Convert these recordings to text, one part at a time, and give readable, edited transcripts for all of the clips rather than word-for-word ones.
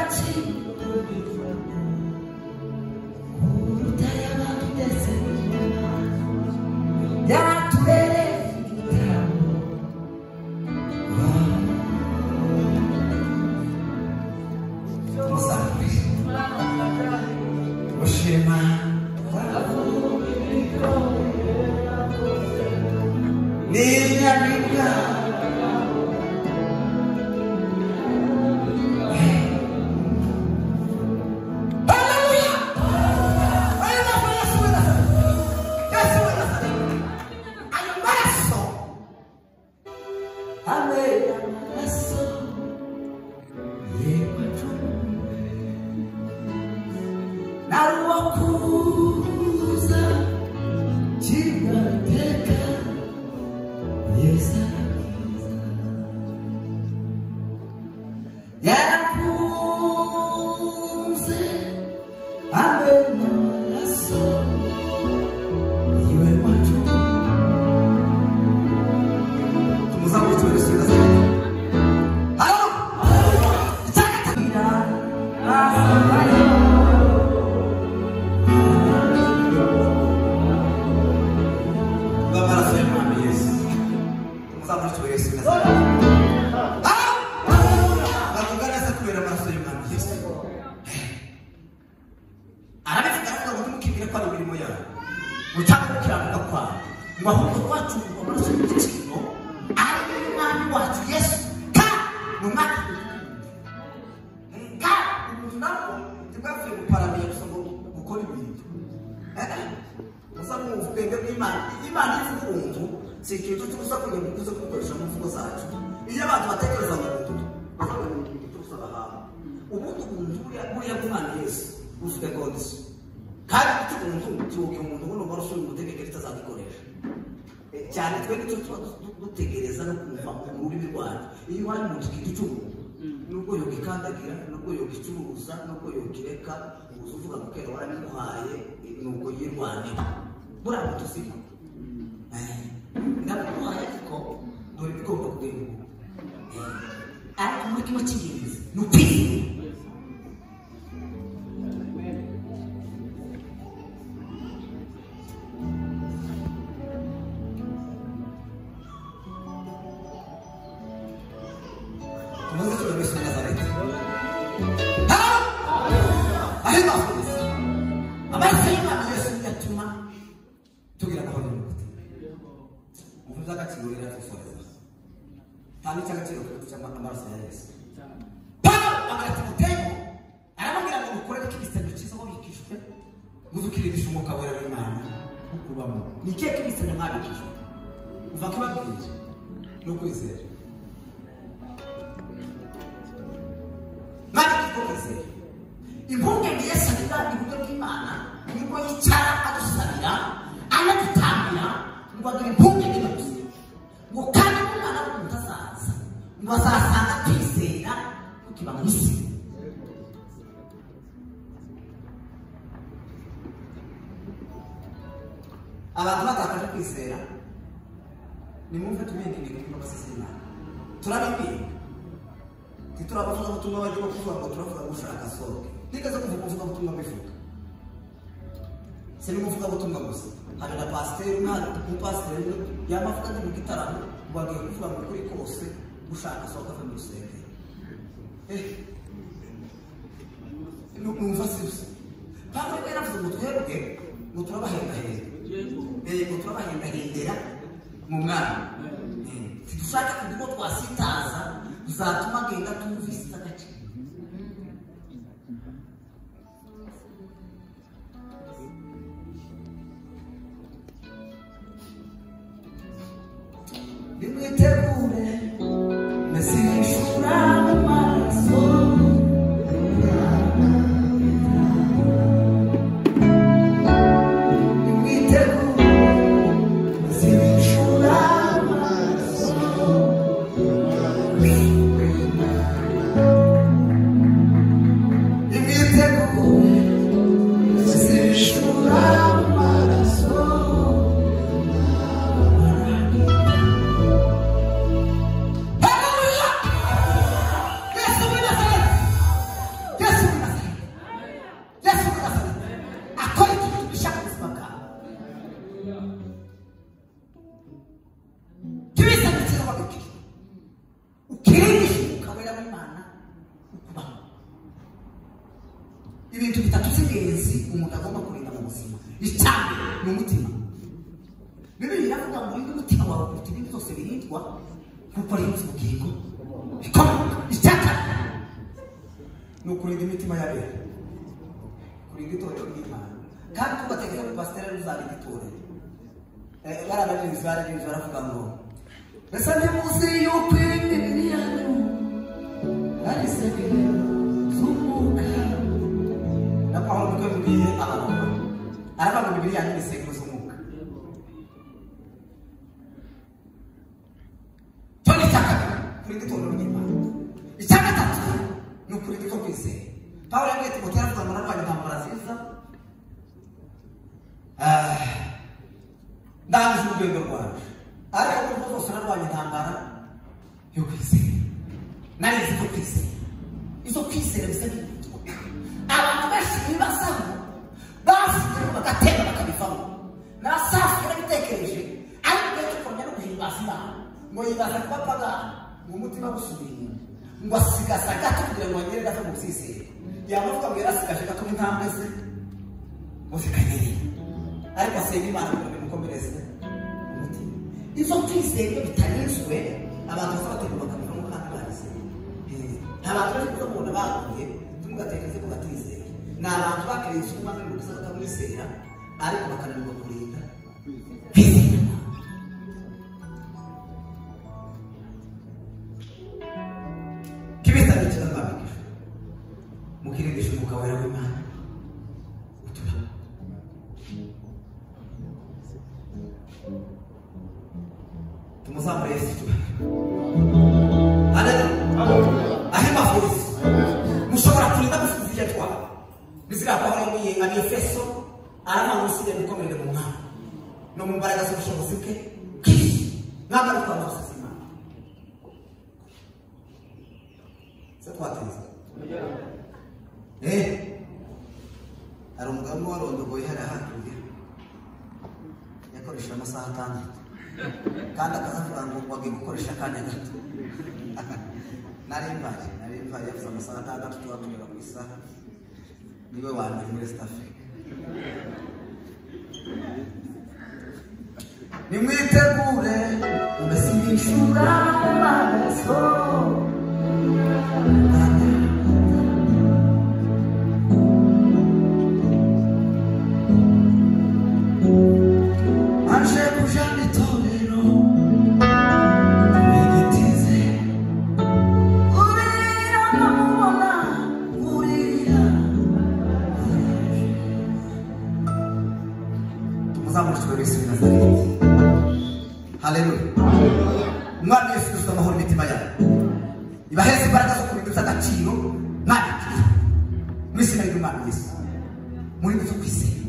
cyane twe nicyo dutegereza no kumva mu rurimi rwacu iyo wari mu gihugu nubwo yokikandagira nubwo yokicuruza nubwo yokireka uzuvuga ngo kera warabimuhaye nubwo yirwanira buramo tusiko ndamuhaye ariko dore bigomba kugenda ariko muri kimwe cy'ingenzi ni ukwiga abantu batakaje kwizera nimumve tumendinge kuko basesina turabibwira titurabavuga ubutumwa baje bavuga ngo turavuga gushaka soko nikaza kuvuga ubutumwa bivuga seni muvuga ubutumwa gusa hari na pasteur umupasteur yamavuga mu gitaramo bagiye kuvuga ngo kuri kose gushaka soko fa musenge numva sibuse Pablo era vuga ngo twebwe ngo turabahenda turabahindahindira mu mwana dushaka kugira twasitaza bizatuma agenda tumvise agace nimwitegure mesishura amaso ibintu bitatu by'ingenzi umuntu agomba kurinda mu buzima. Icyambere ni umutima. Bibiliya iravuga ngo urinde umutima wawe kuruta ibindi byose birindwa kuko ari ubugingo. Icyaka ni ukurinda imitima y'abera, kurinda itorero ry'Imana. Kandi tugatekereza ko pasiteri uzarinda itorero. Barabarinzi baravuga ngo mbese ntimuzi yuko imibiri yanyu ari insengero z'umwuka. Na Pawulo niko yabwiye Abaroma, aravuga ngo imibiri yanyu ni insengero z'umwuka. Cyo ni icya kabiri, kurinda itorero ry'Imana. Icya gatatu ni ukurinda icyo kwizera. Pawulo yabwiye Timoteyo aravuga ngo narwanye intambara nziza, ndangije urugendo rwaje, ariko kuri rwose narwanye intambara yo kwizera. Narizi ko kwizera, izo kwizera bisa n'ibitwa abantu benshi bibazaho basigaye bagatemba bakabivamo. Nasafi yarabitekereje, ariko iyo tukomye no guhimbaza Imana ngo yibaza kuba pagani mu mutima gusubiye inyuma, ngo asigaza gato kugira ngo agere gato mu byizere. Yamuvuga ngo yarasigaje gato n'intambwe ze ngo zikagere, ariko asenga Imana kugira ngo imukomereze umutima. Izo kwizera iyo bitarinzwe abantu bazabategura bakabivamo kandi barizeye. Abantu bari kubona baguye tumugatekereze ko batizeye. Ni abantu bakereye umwana n'urukuza batamwizera, ariko bakananirwa kurinda kwizera. Kibita n'icyo nababwira, mukirindisha umwuka wera w'Imana utura. Tumuzamure Yesu tubane. Haleluya. Ahema voice. Mushobora kurinda mufizi yatwa. Bizira Pawulo yabwiye Abefeso, aravuga ngo usige gukomerera mu mwami no mu mbaraga z'ubushobozi bwe. Ntabwo ari kwa Moses Imana. Twateza. Hari umugabo warondogoye hari ahatuye yakoresha amasaha atandatu kandi akazavuga ngo wagiye gukoresha akanya gato. Narimbaye yavuze amasaha atandatu tubatumira ku isaha, niwe wa mbere muri East Africa. Nimwitegure mbese ibishura amaso Haleluya. Mwami Yesu Kristo amahoro imitima yawe ibaheze imbaraga zo kubindutsa agaciro mwabikira mu izina ry'Umwami Yesu muri byo kwizera.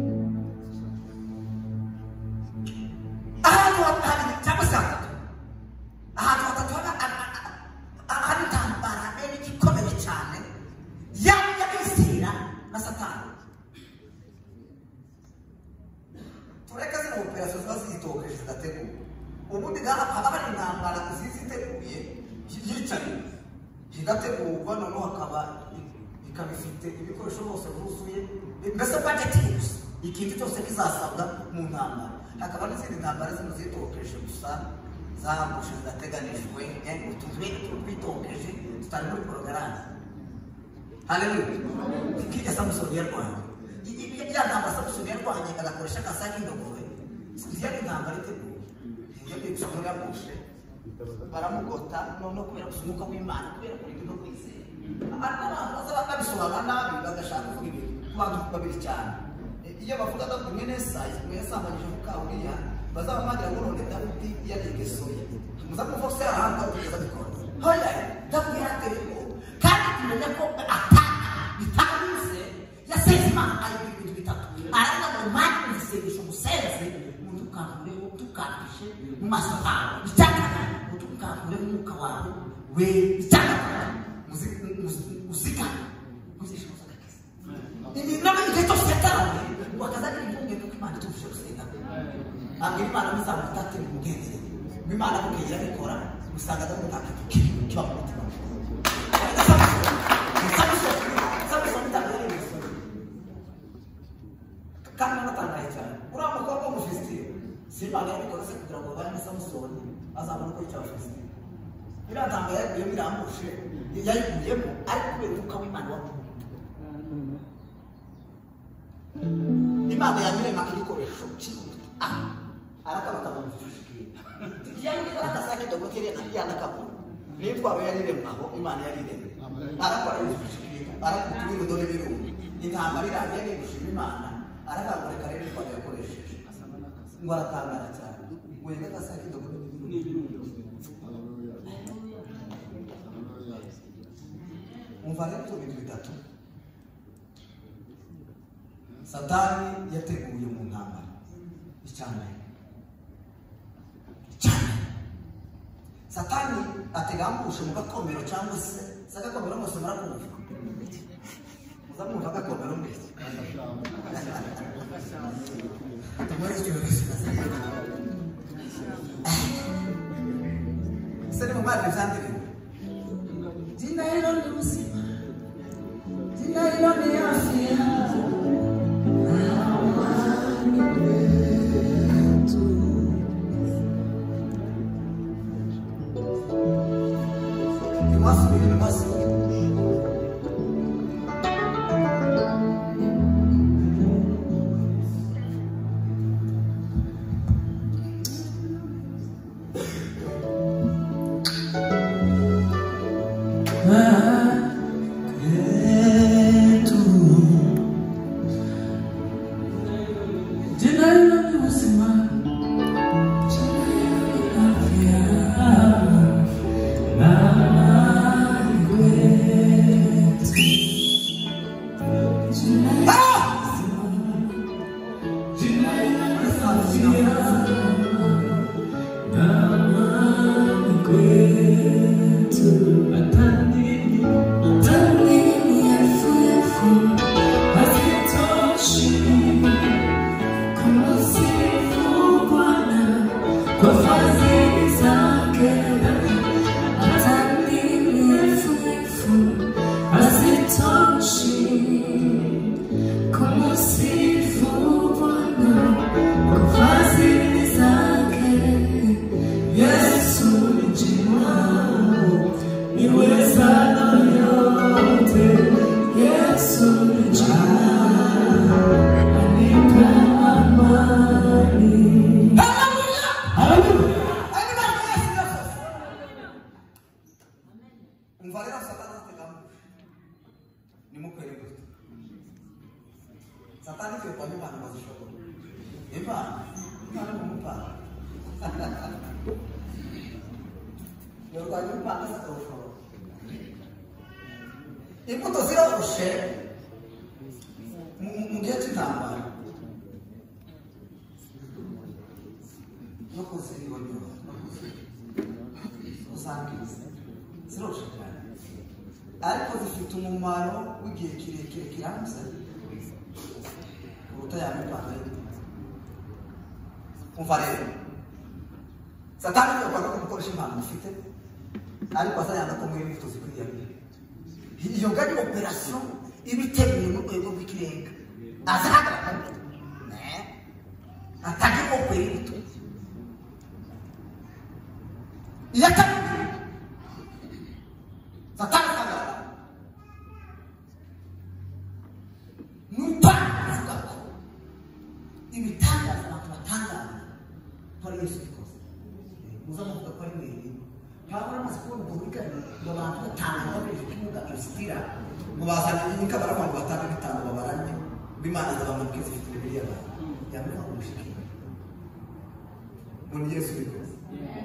Ahantu hatari cyangwa se ahantu hatatu hari intambara ikomeye cyane y'abizera na Satani. Tureka zino operasiyo ziba zitokeje zidateguwe. Ubundi haba hari intambara ziteguye yicaye zidategurwa, noneho hakaba ikaba ifite ibikoresho byose byuzuye, mbese budget gusa ikintu cyose kizasabwa mu ntambara. Hakaba n'izindi ntambara zino zitokeje gusa zagushe zidateganijwe, utuzi twitokeje tutari muri porogaramu. Haleluya. Ikijya Samusoni yarwanye, ya ntambara Samusoni yarwanye agakoresha akasa k'indogobe, ziyari intambara iteguye. Iyo bishoboye yagushe baramugota none kubera gusumuka w'Imana kubera kurinda no kwizera. Abantu bazaba babisobanura nabi bagashaka kuvuga ibintu ku bantu babiri cyane. Iyo bavuga ngo mwene yasambanyije Mukawuriya bazaba bagira ngo none Dawidi yarigesoye muzamuva se ahanga kugeza bikora. Hoya ndabwira ko kandi kumenya ko bitabize yaseze Imana ari ibintu bitatu. Aravuga ngo Imana isengesho musenze tukandishe mu maso hawe icyaka tukakure umwuka wawe we icyaka muzika muzishoza kakese ni nama iketo setara wakazana ibunge tukimana tufisho senga abiri Imana muzamutate mu mugendere Imana kugira bikora usanga ndamutaka kiba mutima nuko cyafashe biratanga yagiye birambushe yayiguyemo ariko kubera umwuka w'Imana wa Imana yamurema igikoresho arakabaka mufashikira yani arakasake dogokere yana kabona nitwaro yariremaho Imana yariremye arakora yifashikira arakutubira dore birumye intambara iragiye gushima Imana arakagoreka rero ko yakoresheje ngo aratangara cyane wenda kasake dogokere umvane ibintu bitatu Satani yateguye mu ntambara icyane Satani ategambushe mu gakomero cyangwa se sagakomero mose marakumva muzamumva gakomero mbese sene mu bari zandire Jina hilo ni uzima Jina hilo ni afya Satani ke kwa nyumba na mazishoko. Imba, kana kumpa. Yo kwa nyumba na satoko. Imbuto zirafushe. Mu gihe cy'intambara. No kuziriho nyo. Usangiza. Zirafushe cyane. Ariko zifite umumaro w'igihe kirekire kiramutse. Uruta yamipanga umva rero Satani yakwaga ko gukoresha impano ufite ariko azayanga ko muri imbuto zikwiriye iyo ngari operation ibiteguye mu rwego rw'ikirenga azahagarara atagi opera imbuto Satani azahagarara nupa ibitangaza abantu batangaza hari Yesu Kristo muzamuvuga ko ari mwene Pawulo amaze kubona ubwigane ngo abantu batanga babeje kimuga Kristina ngo bazanye inyika barabantu batanga bitanga babaranye b'Imana z'abamubwiza ifite Bibiliya abantu yamenya umushikira muri Yesu Kristo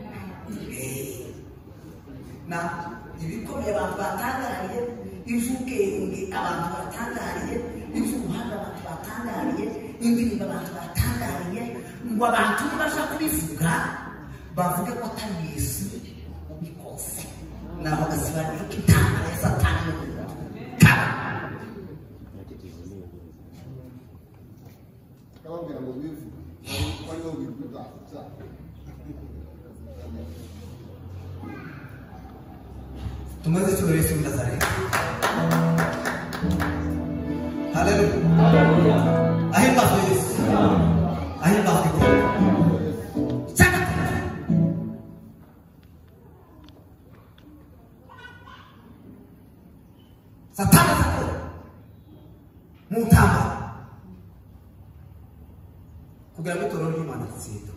na ibikomeye abantu batangariye ivugenge abantu batangariye ivuhanga abantu batangariye indirimbo abantu batangariye ngo abantu basha kubivuga bavuge ko atari Yesu ubikose naho gasibana kitanga ya Satani kabambira ngo bivu ari wo bivuga tumaze cyo Yesu Nazareti haleluya ahimba Yesu ahimba satani akora mu ntambara kugira ngo itorero ry'Imana ritsinda